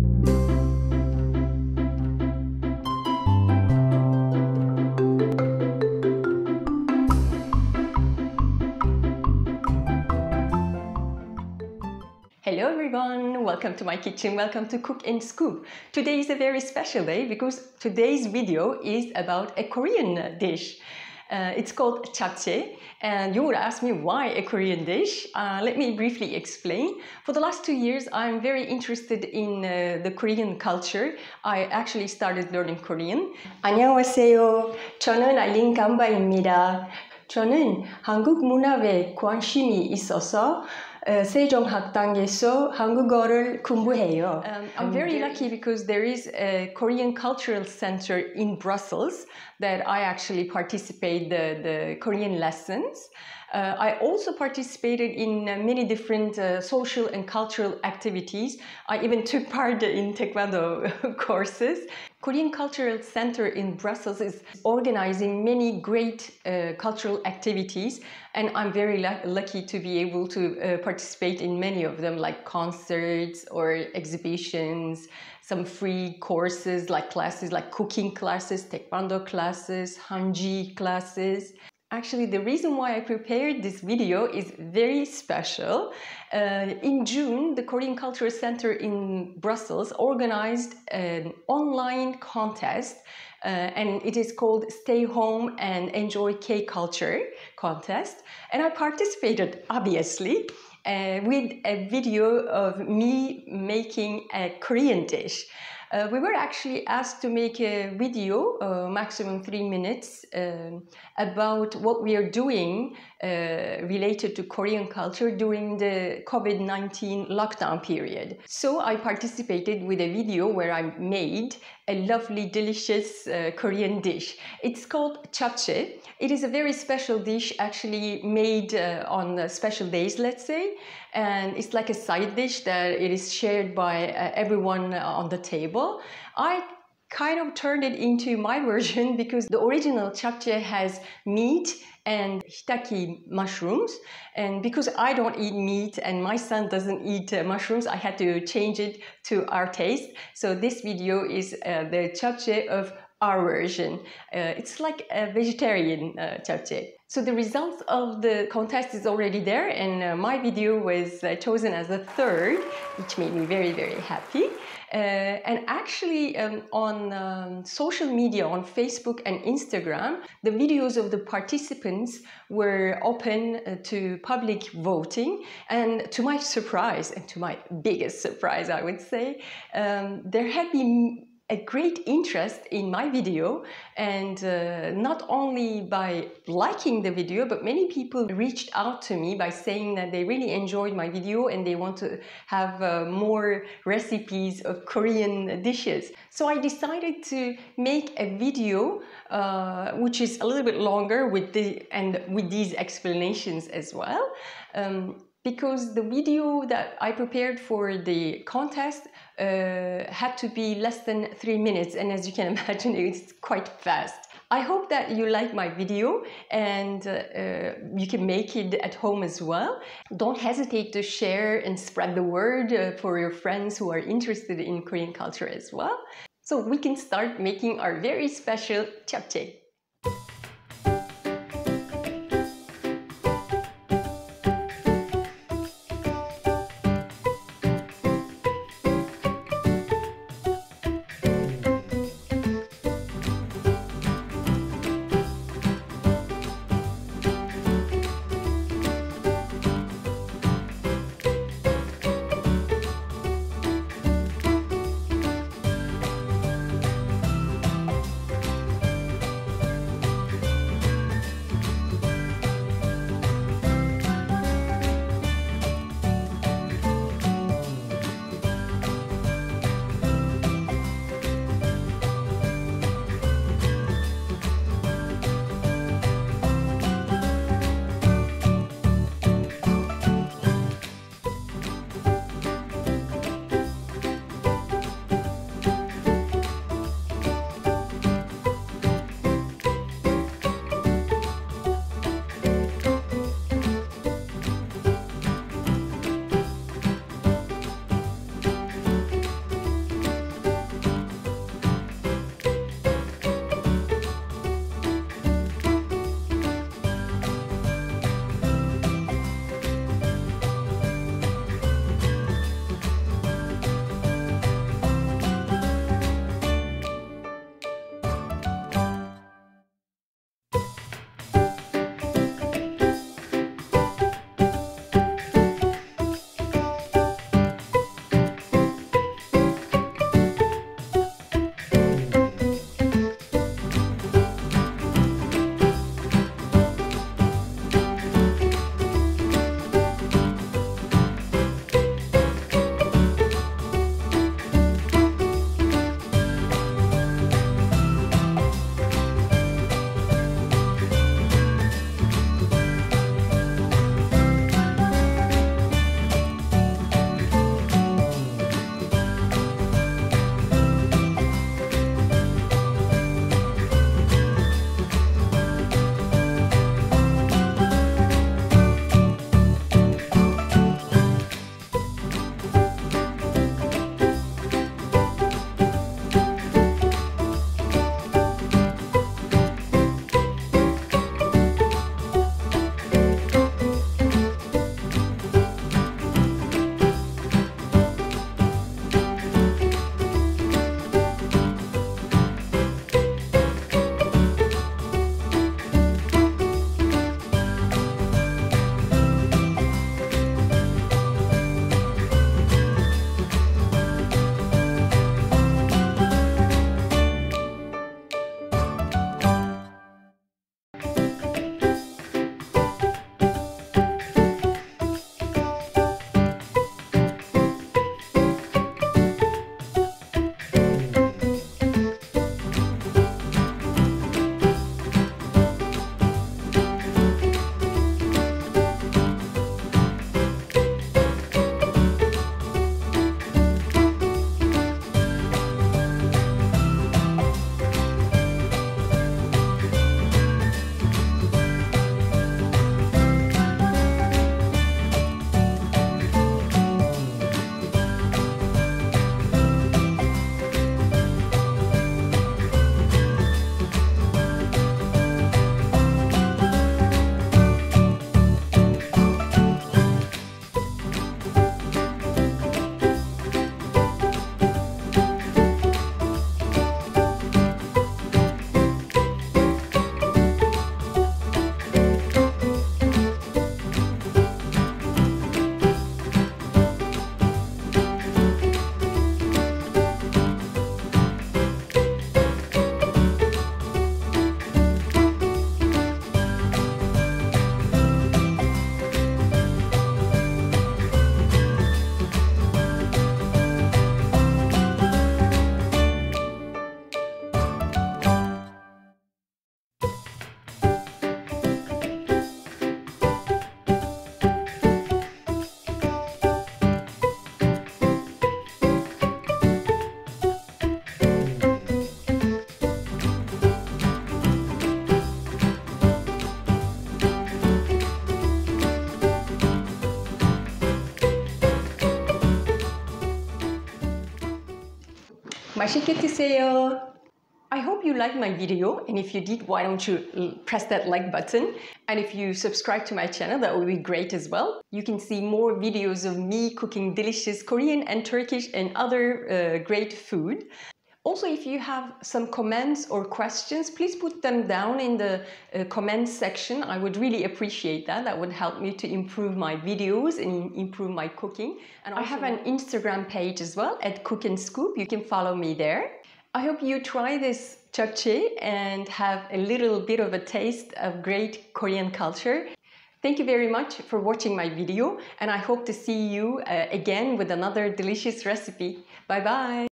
Hello everyone, welcome to my kitchen, welcome to Cook and Scoop. Today is a very special day because today's video is about a Korean dish. It's called japchae, and you would ask me why a Korean dish. Let me briefly explain. For the last 2 years, I'm very interested in the Korean culture. I actually started learning Korean. 안녕하세요. 저는 아일린 감바입니다. 저는 한국 문화에 관심이 있어서 세종학당에서 한국어를 공부해요. I'm very lucky because there is a Korean Cultural Center in Brussels that I actually participate the Korean lessons. I also participated in many different social and cultural activities. I even took part in Taekwondo courses. Korean Cultural Center in Brussels is organizing many great cultural activities, and I'm very lucky to be able to participate in many of them, like concerts or exhibitions, some free courses like classes like cooking classes, Taekwondo classes, Hanji classes. Actually, the reason why I prepared this video is very special. In June, the Korean Cultural Center in Brussels organized an online contest, and it is called Stay Home and Enjoy K-Culture contest. And I participated, obviously, with a video of me making a Korean dish. We were actually asked to make a video, maximum 3 minutes, about what we are doing related to Korean culture during the COVID-19 lockdown period. So I participated with a video where I made a lovely, delicious Korean dish. It's called japchae. It is a very special dish actually made on special days, let's say. And it's like a side dish that it is shared by everyone on the table. I kind of turned it into my version because the original japchae has meat and shiitake mushrooms, and because I don't eat meat and my son doesn't eat mushrooms, I had to change it to our taste. So this video is the japchae of our version. It's like a vegetarian japchae. So the results of the contest is already there, and my video was chosen as the third, which made me very, very happy. And actually on social media, on Facebook and Instagram, the videos of the participants were open to public voting. And to my surprise, and to my biggest surprise, I would say, there had been a great interest in my video, and not only by liking the video, but many people reached out to me by saying that they really enjoyed my video and they want to have more recipes of Korean dishes. So I decided to make a video which is a little bit longer with these explanations as well. Because the video that I prepared for the contest had to be less than 3 minutes, and as you can imagine, it's quite fast. I hope that you like my video and you can make it at home as well. Don't hesitate to share and spread the word for your friends who are interested in Korean culture as well. So we can start making our very special japchae. 맛있게 드세요. I hope you liked my video, and if you did, why don't you press that like button? And if you subscribe to my channel, that would be great as well. You can see more videos of me cooking delicious Korean and Turkish and other great food. Also, if you have some comments or questions, please put them down in the comments section. I would really appreciate that. That would help me to improve my videos and improve my cooking. And I have an Instagram page as well at Cook and Scoop. You can follow me there. I hope you try this japchae and have a little bit of a taste of great Korean culture. Thank you very much for watching my video, and I hope to see you again with another delicious recipe. Bye bye!